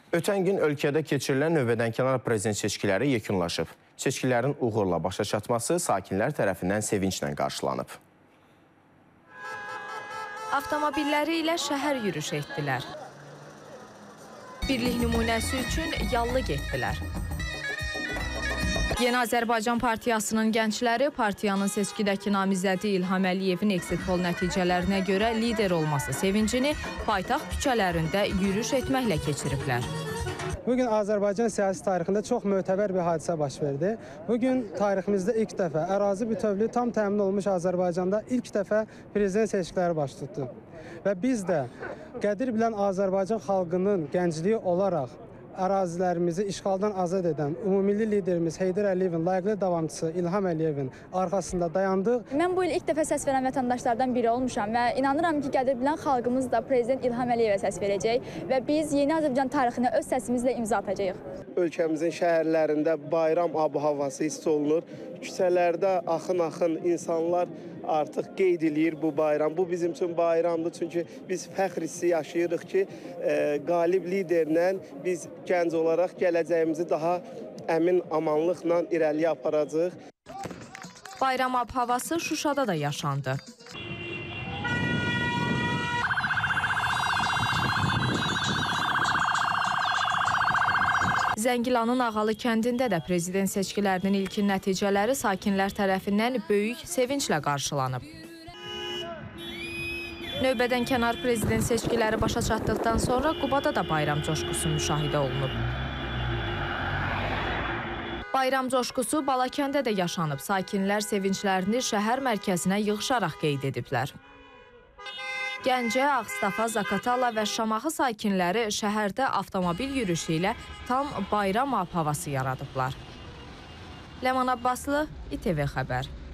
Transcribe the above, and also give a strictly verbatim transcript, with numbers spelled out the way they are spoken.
Ötən gün ölkədə keçirilən növbədənkənar prezident seçkiləri yekunlaşıb. Seçkilərin uğurla başa çatması sakinlər tərəfindən sevinclə qarşılanıb. Avtomobilləri ilə şəhər yürüyüş etdilər. Birlik nümunəsi üçün yallı getdilər. Yeni Azərbaycan Partiyasının gəncləri partiyanın seçkidəki namizədi İlham Əliyevin exit poll nəticələrinə görə lider olması sevincini paytaxt küçələrində yürüyüş etməklə keçiriblər. Bugün Azərbaycan siyasi tarixində çox mötəbər bir hadisə baş verdi. Bugün tariximizdə ilk dəfə ərazi bütövlüyü tam təmin olmuş Azərbaycanda ilk dəfə prezident seçkiləri baş tutdu. Və biz də qədir bilən Azərbaycan xalqının gəncliyi olaraq ərazilərimizi işğaldan azad edən ümumilli liderimiz Heydər Əliyevin layiqli davamçısı İlham Əliyevin arxasında dayandıq. Mən bu il ilk dəfə səs verən vətəndaşlardan biri olmuşam və inanıram ki, qədir bilən xalqımız da prezident İlham Əliyevə səs verəcək və biz yeni Azərbaycan tarixinə öz səsimizlə imza atacağıq. Ölkəmizin şəhərlərində bayram ab-havası hiss olunur. Küçələrdə axın-axın insanlar artıq qeyd edir bu bayram. Bu bizim üçün bayramdır, çünki biz fəxr hissi yaşayırıq ki, e, qalib liderlə biz gənc olaraq gələcəyimizi daha əmin amanlıqla irəliyə aparacağıq. Bayram ab-havası Şuşada da yaşandı. Zəngilanın Ağalı kəndində də prezident seçkilərinin ilkin nəticələri sakinlər tərəfindən böyük sevinclə qarşılanıb. Növbədənkənar prezident seçkiləri başa çatdıqdan sonra Qubada da bayram coşqusu müşahidə olunub. Bayram coşqusu Balakəndə də yaşanıb. Sakinlər sevinclərini şəhər mərkəzinə yığışaraq qeyd ediblər. Gəncə, Ağstafa, Zaqatala və Şamaxı sakinləri şəhərdə avtomobil yürüyüşü ilə tam bayram ab-havası yaradıblar. Ləman Abbaslı, İTV Xəbər.